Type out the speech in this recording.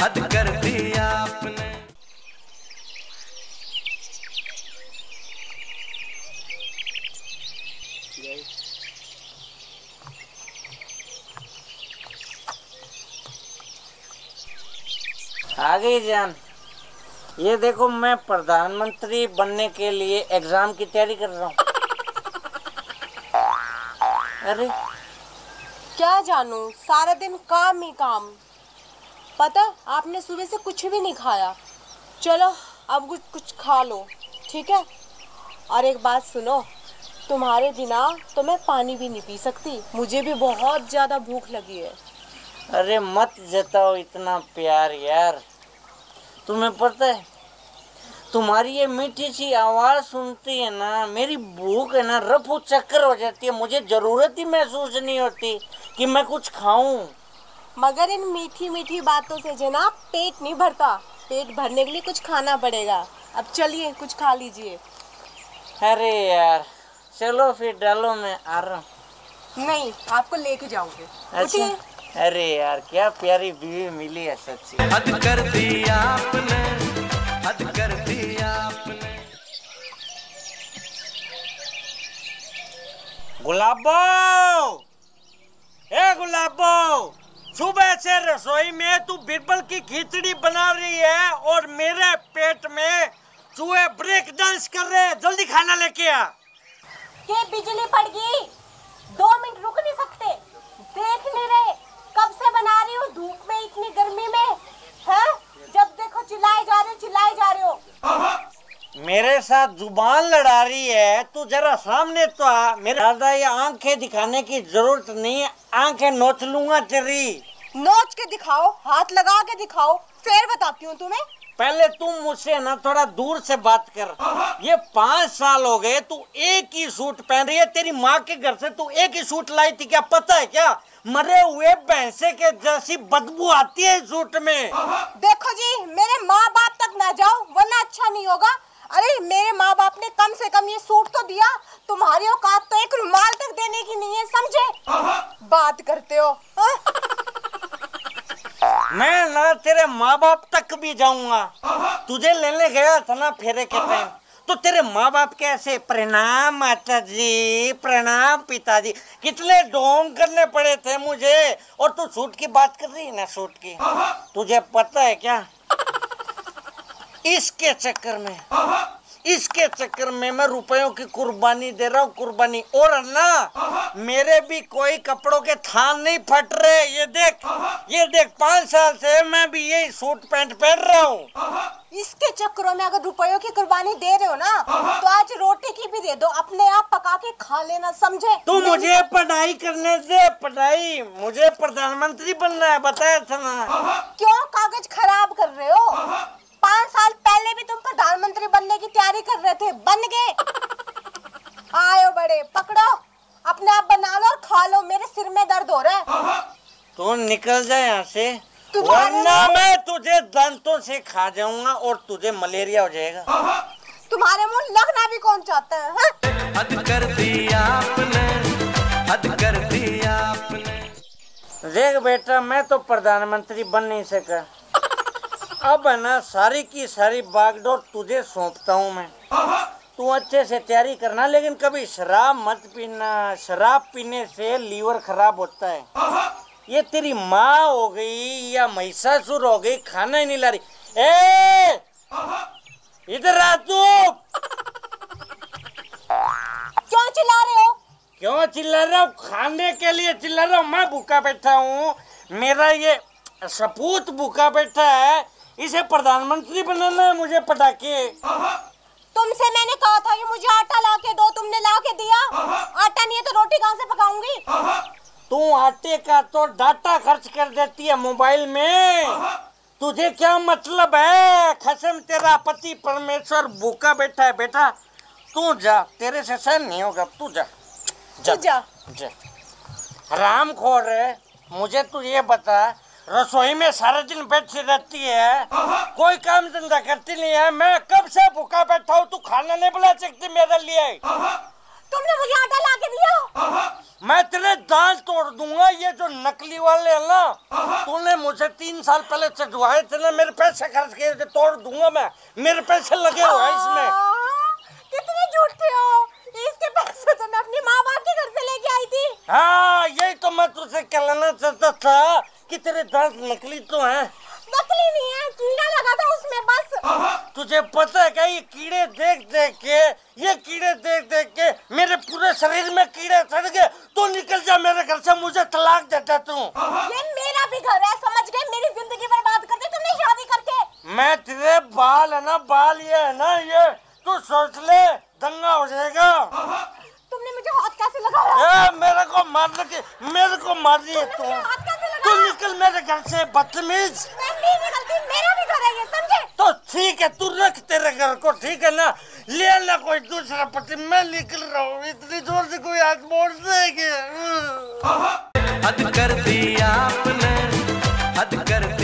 हद कर दिया आपने। आ गई जान। ये देखो मैं प्रधानमंत्री बनने के लिए एग्जाम की तैयारी कर रहा हूँ। अरे क्या जानू, सारा दिन काम ही काम। पता आपने सुबह से कुछ भी नहीं खाया। चलो अब कुछ खा लो, ठीक है। और एक बात सुनो, तुम्हारे बिना तो मैं पानी भी नहीं पी सकती, मुझे भी बहुत ज्यादा भूख लगी है। अरे मत जताओ इतना प्यार यार। तुम्हें पता है, तुम्हारी ये मीठी सी आवाज़ सुनती है ना, मेरी भूख है ना रफू चक्कर हो जाती है। मुझे ज़रूरत ही महसूस नहीं होती कि मैं कुछ खाऊं। मगर इन मीठी मीठी बातों से जनाब पेट नहीं भरता, पेट भरने के लिए कुछ खाना पड़ेगा। अब चलिए कुछ खा लीजिए। अरे यार चलो फिर डालो, मैं आ रहा हूँ। नहीं, आपको लेके जाऊंगे। अच्छा, अरे यार क्या प्यारी बीवी मिली है सच्ची। हद कर दिया आपने, हद कर दिया आपने। गुलाबो, ए गुलाबो, सुबह से रसोई में तू बिरबल की खिचड़ी बना रही है और मेरे पेट में चूहे ब्रेक डांस कर रहे हैं। जल्दी खाना लेके आ। ये बिजली पड़ गई, 2 मिनट रुक नहीं सकते? देख नहीं रहे कब से बना रही हूँ धूप में, इतनी गर्मी में है? जब देखो चिल्लाए जा रहे हो, चिल्लाए जा रहे हो। मेरे साथ जुबान लड़ा रही है, तू जरा सामने तो आ। मेरे ज्यादा ये आंखें दिखाने की जरूरत नहीं है, आंखें नोच लूंगा तेरी। नोच के दिखाओ, हाथ लगा के दिखाओ, फिर बताती हूँ तुम्हें। पहले तुम मुझसे ना थोड़ा दूर से बात कर। ये 5 साल हो गए तू एक ही सूट पहन रही है। तेरी माँ के घर से तू एक ही सूट लाई थी, क्या पता है क्या? मरे हुए भैंसे के जैसी बदबू आती है इस सूट में। देखो जी, मेरे माँ बाप तक ना जाओ वरना अच्छा नहीं होगा। अरे मेरे माँ बाप ने कम से कम ये सूट तो दिया, तुम्हारी औकात तो एक रुमाल तक देने की नहीं है, समझे? बात करते हो मैं ना तेरे माँ बाप तक भी जाऊंगा। तुझे लेने गया था ना फेरे के टाइम, तो तेरे माँ बाप कैसे प्रणाम माता जी, प्रणाम पिताजी, कितने ढोंग करने पड़े थे मुझे। और तू सूट की बात कर रही है ना, सूट की। तुझे पता है क्या, इसके चक्कर में मैं रुपयों की कुर्बानी दे रहा हूँ, कुर्बानी। और ना मेरे भी कोई कपड़ों के थान नहीं फट रहे। ये देख 5 साल से मैं भी यही सूट पैंट पहन रहा हूँ। इसके चक्करों में अगर रुपयों की कुर्बानी दे रहे हो ना, तो आज रोटी की भी दे दो, अपने आप पका के खा लेना, समझे? तू मुझे पढ़ाई करने दे, पढ़ाई। मुझे प्रधानमंत्री बनना है, बताया था ना। क्यों कागज खराब कर रहे हो? 5 साल पहले भी तुम प्रधानमंत्री बनने की तैयारी कर रहे थे, बन गए। आयो बड़े, पकड़ो, अपने आप बना लो और खा लो, मेरे सिर में दर्द हो रहा है। तू निकल जाए यहाँ से, वरना मैं तुझे दांतों से खा जाऊंगा और तुझे मलेरिया हो जाएगा। तुम्हारे मुंह लगना भी कौन चाहता है, हा? हद कर दिया आपने, हद कर दिया आपने। देख बेटा, मैं तो प्रधानमंत्री बन नहीं सका। अब है ना सारी की सारी बागडोर तुझे सौंपता हूँ मैं। तू अच्छे से तैयारी करना, लेकिन कभी शराब मत पीना। शराब पीने से लीवर खराब होता है। ये तेरी माँ हो गई या महिषासुर हो गई, खाना ही नहीं ला रही। ए इधर आ तू। क्यों चिल्ला रहे हो? क्यों चिल्ला रहा हूँ? खाने के लिए चिल्ला रहा हूँ। मैं भूखा बैठा हूँ, मेरा ये सपूत भूखा बैठा है, इसे प्रधानमंत्री बनाना है मुझे पटाखे। तुमसे मैंने कहा था कि मुझे आटा ला के दो, तुमने ला के दिया? आटा नहीं है तो रोटी कहाँ से पकाऊंगी? तू आटे का तो डाटा खर्च कर देती है मोबाइल में, तुझे क्या मतलब है? कसम तेरा पति परमेश्वर भूखा बैठा है। बेटा तू जा, तेरे से सहन नहीं होगा, तू जा जा जा, जा। हराम खोर है। मुझे तू ये बता, रसोई में सारा दिन बैठी रहती है, कोई काम धंधा करती नहीं है। मैं कब से भूखा बैठा हूँ, तू खाना नहीं बना सकती मेरे लिए? तुमने मुझे आटा ला के दिया। मैं तेरे दांत तोड़ दूंगा। ये जो नकली वाले हैं ना, तूने मुझे 3 साल पहले चढ़वाए थे ना, मेरे पैसे खर्च किए थे, तोड़ दूंगा मैं। मेरे पैसे लगे हुए हैं इसमें। कितने झूठे हो। इसके पैसे तो मैं अपनी माँ बाप के घर से लेके आई थी। हाँ, यही तो मैं तुझसे कहना चाहता था कि तेरे दांत नकली तो हैं। नकली नहीं है, कीड़ा लगा था उसमें बस। तुझे पता है क्या, ये कीड़े देख देख के मेरे पूरे शरीर में कीड़े चढ़ गए। तो निकल जा मेरे घर से, मुझे तलाक देता तू। ये मेरा भी घर है, समझ गए? मेरी जिंदगी बर्बाद कर दी तुमने शादी करके। मैं तेरे बाल है ना, बाल ये है ना, ये तू सोच ले, दंगा हो जाएगा। तुमने मुझे हाथ कैसे लगाया? मेरे को मार रही है तू निकल मेरे घर से, बदतमीज। मैं नहीं निकलती, मेरा भी घर है ये, समझे? तो ठीक है, तू रख तेरे घर को, ठीक है ना, ले ना कोई दूसरा पति। मैं निकल रहा हूँ, इतनी जोर से कोई हाथ मोड़ देगा। हद कर दी आपने, हद कर